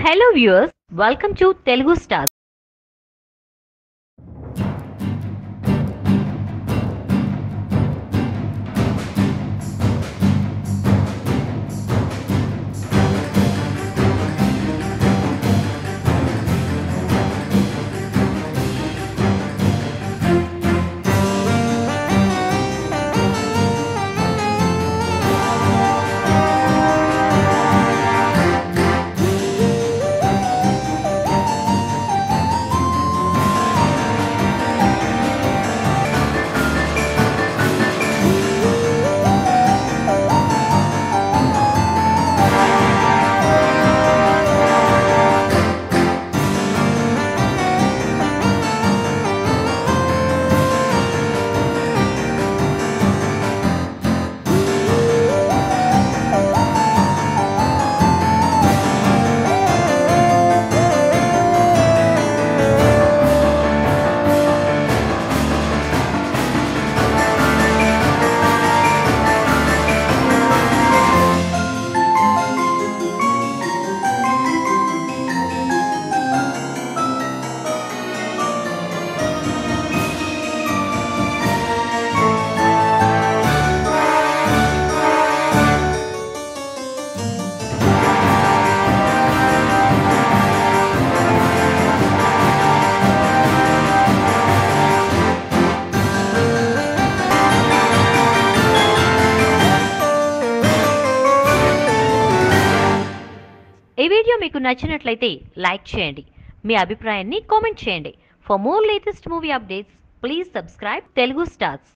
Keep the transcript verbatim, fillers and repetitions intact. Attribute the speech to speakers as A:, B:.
A: Hello viewers, welcome to Telugu Stars. ఈ video మీకు నచ్చినట్లయితే లైక్ చేయండి, మీ అభిప్రాయాన్ని కామెంట్ చేయండి. For more latest movie updates please subscribe Telugu stars.